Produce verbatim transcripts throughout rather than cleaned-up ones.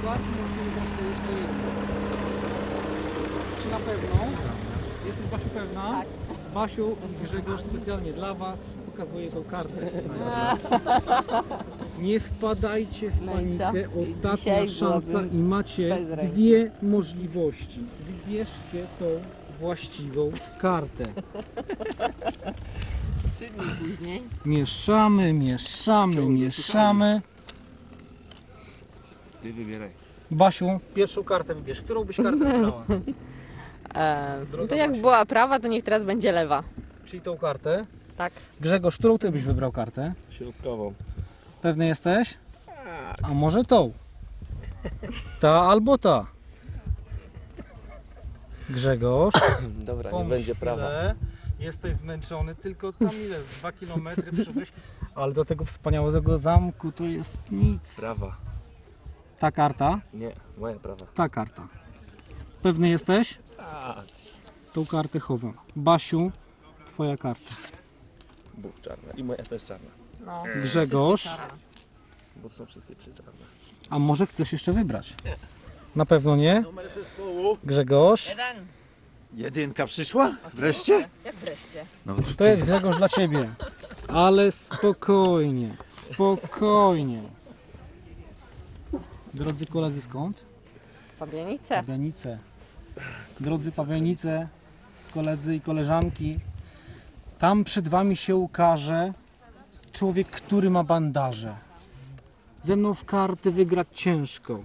kart możemy wybrać to jeszcze jedno. Czy na pewno? Jesteś, Basiu, pewna? Tak. Basiu i Grzegorz specjalnie dla Was pokazuje tą kartę. Nie wpadajcie w No i panikę, co? ostatnia Dzisiaj szansa byłabym i macie bez ręki. dwie możliwości. Wybierzcie tą właściwą kartę. Trzy dni później. Mieszamy, mieszamy, mieszamy. Ty wybieraj. Basiu, pierwszą kartę wybierz. Którą byś kartę wybrała? E, no Droga to jak Basiu. była prawa, to niech teraz będzie lewa. Czyli tą kartę. Tak. Grzegorz, którą ty byś wybrał kartę? Środkową. Pewny jesteś? A może tą? Ta albo ta? Grzegorz, Dobra, nie pomyśl będzie chwilę. prawa. Jesteś zmęczony, tylko tam ile? Z dwa kilometry przybyłeś, ale do tego wspaniałego zamku to jest nic. Prawa. Ta karta? Nie, moja prawa. Ta karta. Pewny jesteś? Tak. Tą kartę chowam. Basiu, twoja karta. Bóg czarna. I moja też czarna. No. Grzegorz, Wszystkie czarne. Bo są wszystkie trzy czarne. a może chcesz jeszcze wybrać? Na pewno nie? Grzegorz, Jeden. Jedynka przyszła? Wreszcie? Jak wreszcie? No, to jest Grzegorz dla ciebie. Ale spokojnie, spokojnie. Drodzy koledzy, skąd? Pabianice. Pawianice. Drodzy Pawianice, koledzy i koleżanki, tam przed wami się ukaże człowiek, który ma bandaże. Ze mną w karty wygrać ciężko.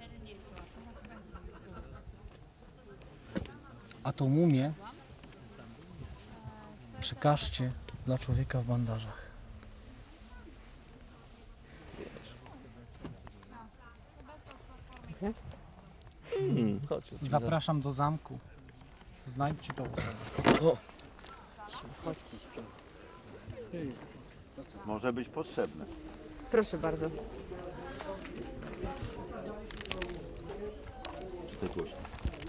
A tą mumię przekażcie dla człowieka w bandażach. Hmm, chodź. Zapraszam do zamku. Znajdźcie tą osobę. O, może być potrzebne. Proszę bardzo. Czytaj głośno.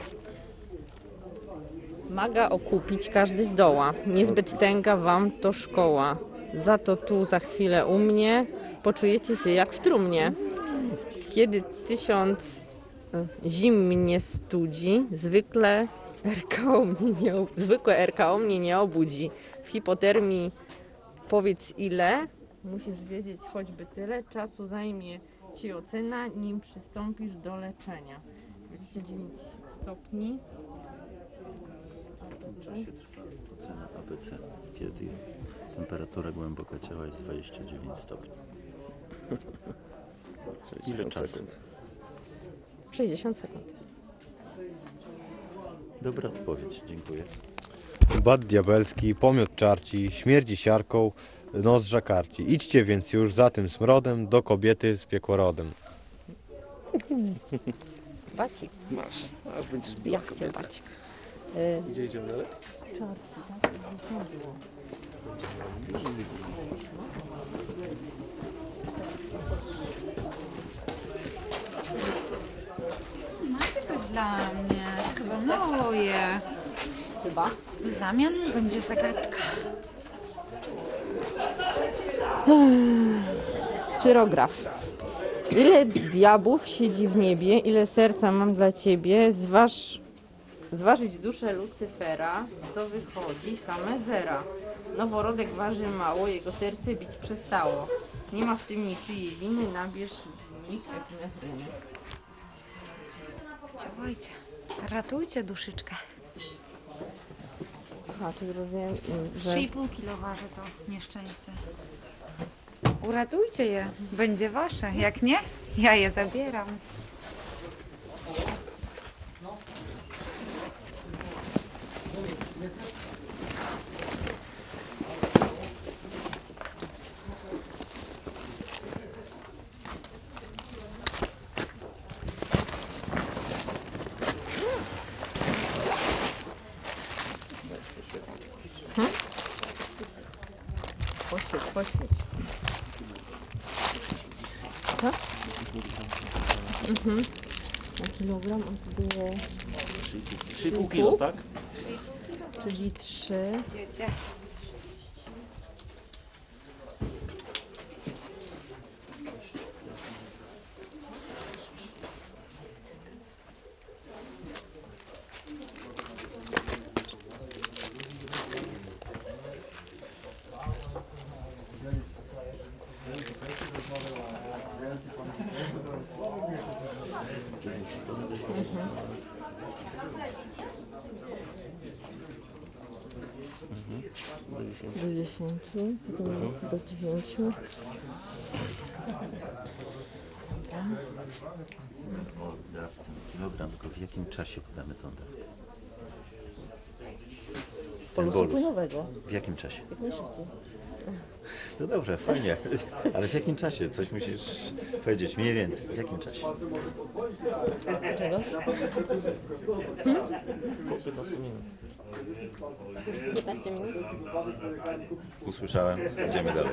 Maga okupić każdy zdoła. Niezbyt tęga wam to szkoła. Za to tu za chwilę u mnie poczujecie się jak w trumnie. Kiedy tysiąc e, zim mnie studzi, zwykle R K O mnie nie, ob- zwykłe R K O mnie nie obudzi. W hipotermii powiedz ile, musisz wiedzieć choćby tyle, czasu zajmie ci ocena, nim przystąpisz do leczenia. dwadzieścia dziewięć stopni. Czasie trwa ocena A B C, kiedy temperatura głęboka ciała jest dwadzieścia dziewięć stopni. Ile czasu? sekund. sześćdziesiąt sekund. Dobra odpowiedź, dziękuję. Bat diabelski, pomiot czarci, śmierdzi siarką, nozdrza karci. Idźcie więc już za tym smrodem do kobiety z piekłorodem. Bacik. Masz. Aż będziesz biła Ja chcę kobietę. bacik. Y, Gdzie idziemy dalej? Macie coś dla mnie? Chyba moje. chyba. W zamian będzie zagadka. Tyrograf. Ile diabłów siedzi w niebie, ile serca mam dla ciebie, zważ, zważyć duszę Lucyfera, co wychodzi same zera. Noworodek waży mało, jego serce bić przestało. Nie ma w tym niczyjej winy, nabierz w nich epinefryny. Działajcie. Ratujcie duszyczkę. Aha, czyli rozumiem, że... trzy i pół kilo waży to nieszczęście. Uratujcie je. Będzie wasze. Jak nie, ja je zabieram. Poświeć, poświeć. Co? Mhm. Na kilogram to było... trzy i pół kilo, tak? Czyli trzy. Dziecię. Do dziesięciu, do, do dziewięciu. O dawce kilogram, tylko w jakim czasie podamy tą dawkę? Ten Polusu bolus. płynowego. W jakim czasie? Jak najszybciej. No dobrze, fajnie, ale w jakim czasie? Coś musisz powiedzieć, mniej więcej. W jakim czasie? Czego? Około piętnaście minut. piętnaście minut? Usłyszałem, idziemy dalej.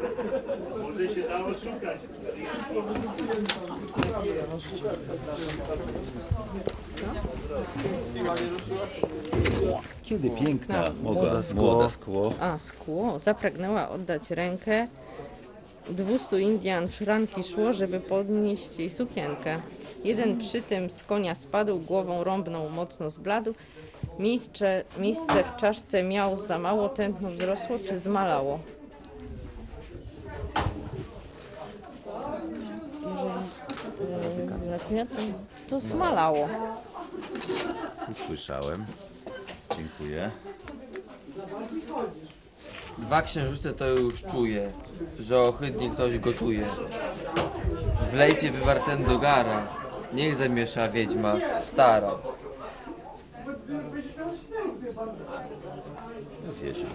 Kiedy piękna, młoda, młoda skło. A, skło. Zapragnęła oddać rękę. Dwustu Indian w szranki szło, żeby podnieść jej sukienkę. Jeden przy tym z konia spadł, głową rąbnął, mocno zbladł. Miejsce, miejsce w czaszce miał za mało, tętno wzrosło czy zmalało. Jeżeli gratulacja, to, to smalało. Usłyszałem. Dziękuję. Dwa księżyce to już czuję, że ohydnie ktoś gotuje. Wlejcie wywarten do gara, niech zamiesza wiedźma stara. Wiedźmy.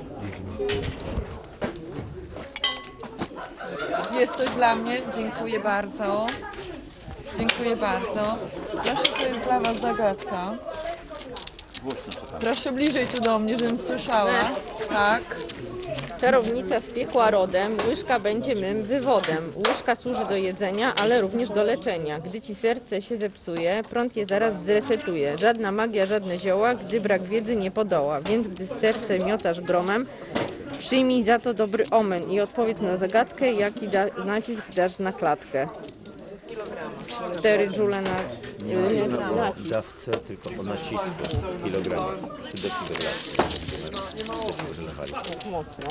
Jest coś dla mnie, dziękuję bardzo. Dziękuję bardzo. Proszę, to jest dla was zagadka. Proszę bliżej tu do mnie, żebym słyszała. Tak. Czarownica z piekła rodem, łyżka będzie mym wywodem. Łyżka służy do jedzenia, ale również do leczenia. Gdy ci serce się zepsuje, prąd je zaraz zresetuje. Żadna magia, żadne zioła, gdy brak wiedzy nie podoła. Więc gdy serce miotasz gromem, przyjmij za to dobry omen i odpowiedz na zagadkę, jaki da nacisk dasz na klatkę. Cztery dżule na, y, na nacisk. Dawce tylko po nacisku kilograma. trzy decybelami. Mocno.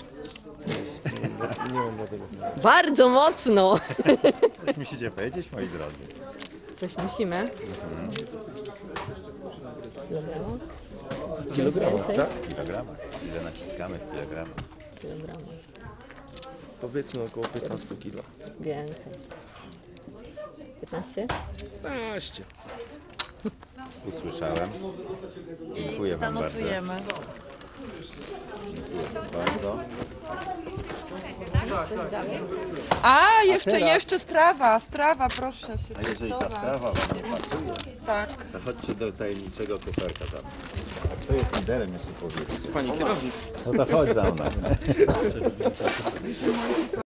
Bardzo mocno. Coś musicie powiedzieć, moi drodzy. Coś musimy. Kilograma, tak? Kilograma. Ile naciskamy w kilogramach? Powiedzmy około piętnaście kilo. Więcej. piętnaście? piętnaście. Usłyszałem. Dziękuję wam bardzo. Zanotujemy. Dziękuję bardzo. A, jeszcze, jeszcze strawa, strawa, proszę się A jeżeli ta testować. sprawa wam nie pasuje, Tak. to chodźcie do tajemniczego kuferka za mną. A kto jest liderem, jeszcze powiedzcie. Pani kierownik. No to chodź za mną.